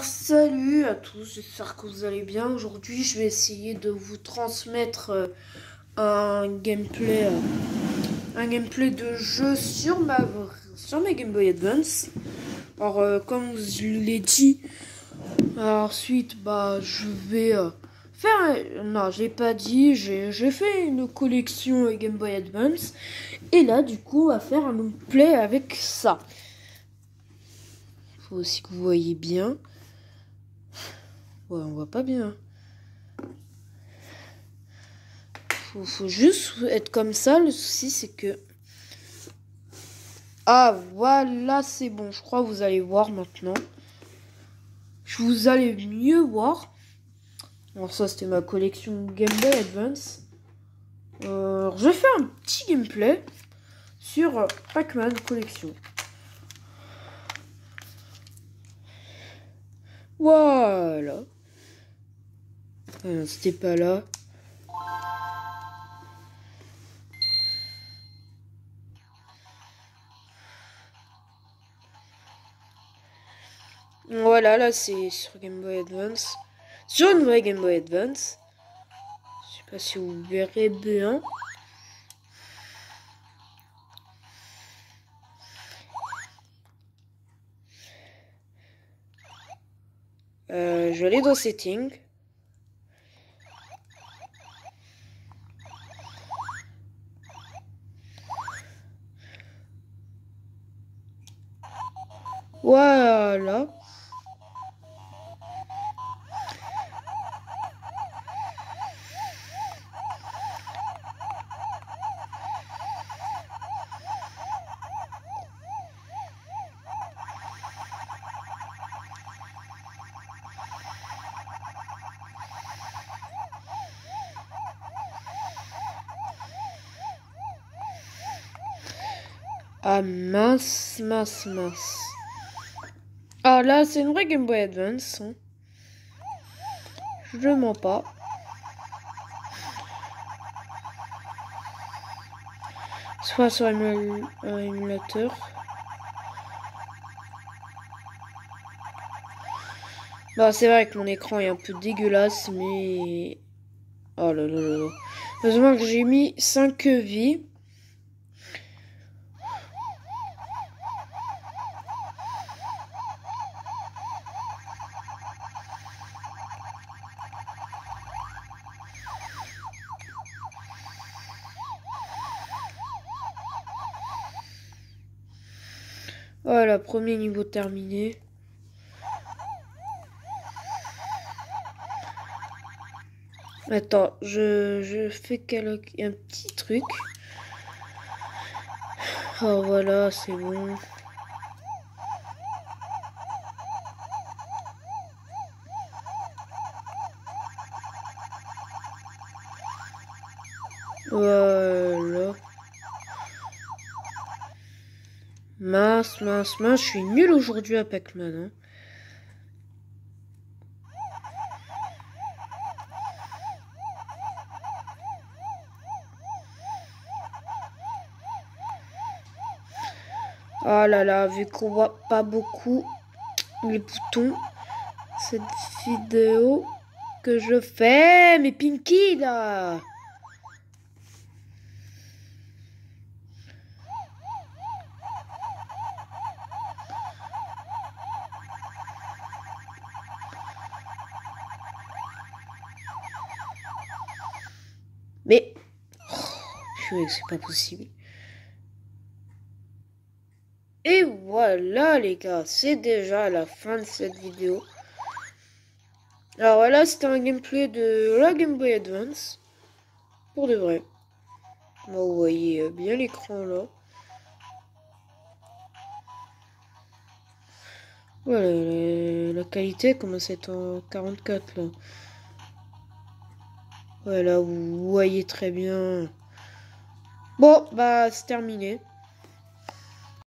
Salut à tous, j'espère que vous allez bien. Aujourd'hui, je vais essayer de vous transmettre un gameplay de jeu sur ma Game Boy Advance. Alors, comme je l'ai dit, ensuite, je vais non, je l'ai pas dit, j'ai fait une collection Game Boy Advance. Et là, du coup, on va faire un gameplay avec ça. Faut aussi que vous voyez bien. Ouais, on voit pas bien. Faut juste être comme ça. Le souci, c'est que... Ah, voilà, c'est bon. Je crois que vous allez voir maintenant. Vous allez mieux voir. Alors ça, c'était ma collection Game Boy Advance. Je vais faire un petit gameplay sur Pac-Man collection. Voilà. C'était pas là. Voilà, là c'est sur Game Boy Advance. Sur une vraie Game Boy Advance. Je sais pas si vous verrez bien. Je vais aller dans Settings. Voilà. Ah mince. Ah là, c'est une vraie Game Boy Advance. Hein. Je mens pas. Soit sur un émulateur. C'est vrai que mon écran est un peu dégueulasse, mais... Oh là là là là. Heureusement que j'ai mis 5 vies. Voilà, premier niveau terminé. Attends, je fais un petit truc. Oh voilà, c'est bon. Voilà. Mince, je suis nul aujourd'hui à Pac-Man. Hein. Oh là là, vu qu'on voit pas beaucoup les boutons, cette vidéo que je fais, mais Pinky là. Mais c'est pas possible. Et voilà les gars, c'est déjà la fin de cette vidéo. Alors voilà, c'était un gameplay de la Game Boy Advance. Pour de vrai. Vous voyez bien l'écran là. Voilà, la qualité commence à être en 44 là. Voilà, vous voyez très bien. Bon, c'est terminé.